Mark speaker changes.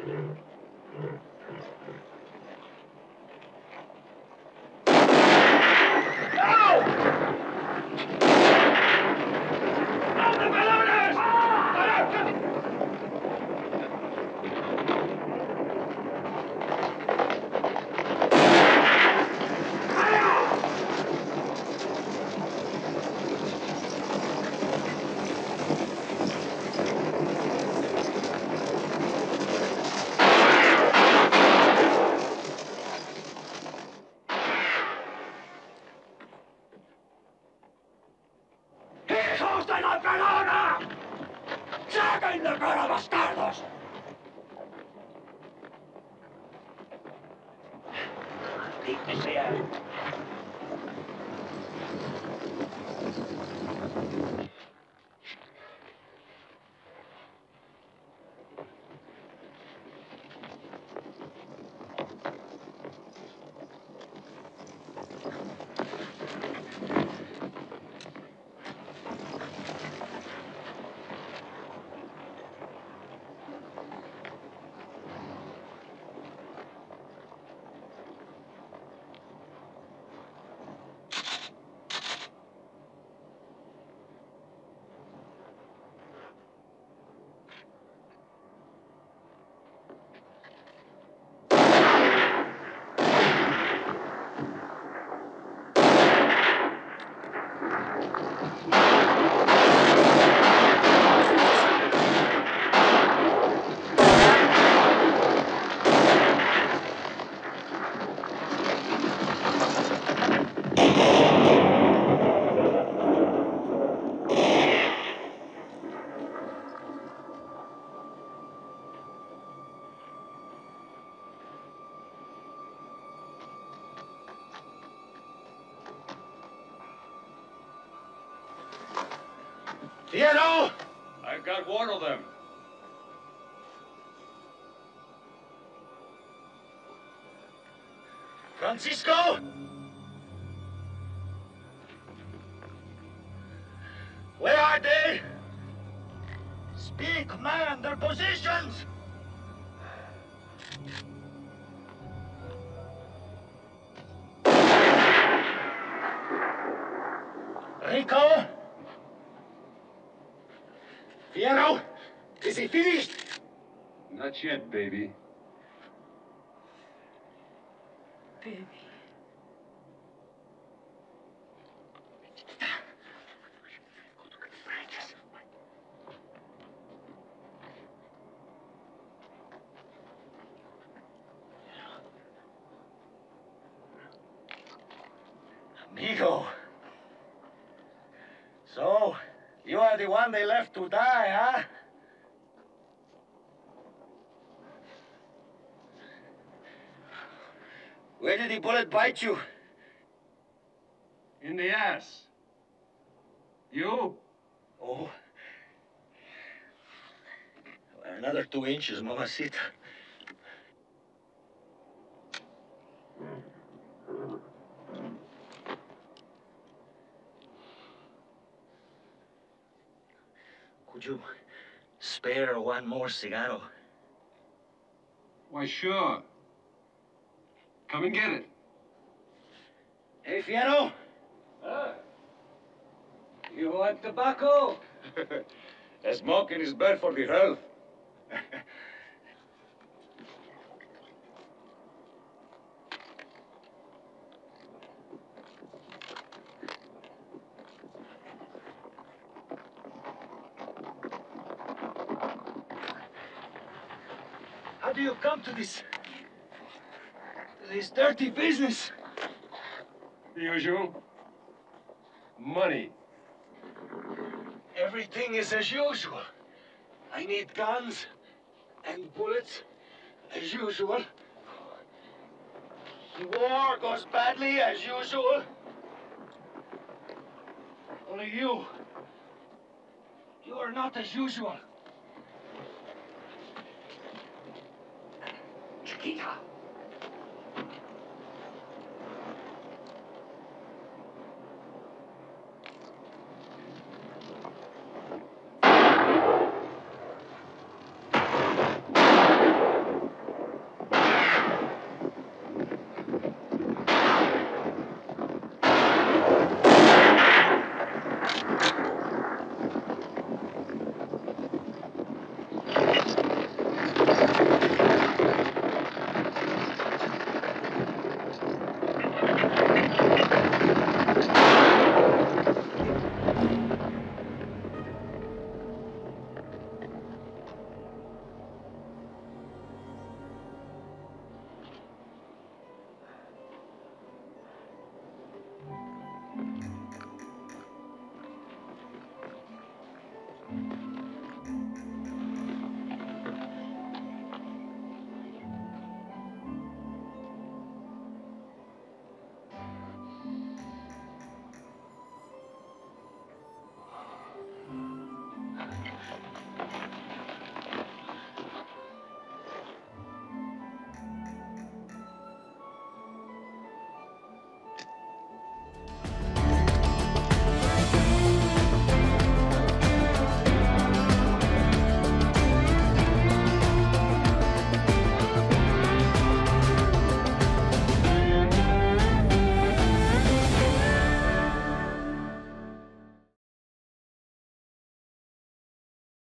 Speaker 1: Piero!
Speaker 2: I've got one of them.
Speaker 1: Francisco? Where are they? Speak, man, their positions! Rico? Piero? Is he finished?
Speaker 2: Not yet, baby.
Speaker 3: Baby.
Speaker 1: Amigo. So, you are the one they left to die, huh? Where did the bullet bite you?
Speaker 2: In the ass. You?
Speaker 1: Oh. Another 2 inches, mamacita. Could you spare one more cigarro?
Speaker 2: Why, sure. Come and get it.
Speaker 1: Hey, Fierro?
Speaker 2: You want tobacco? Smoking is bad for the health.
Speaker 1: How do you come to this dirty business?
Speaker 2: The usual. Money.
Speaker 1: Everything is as usual. I need guns and bullets as usual. The war goes badly as usual. Only you are not as usual. Chiquita.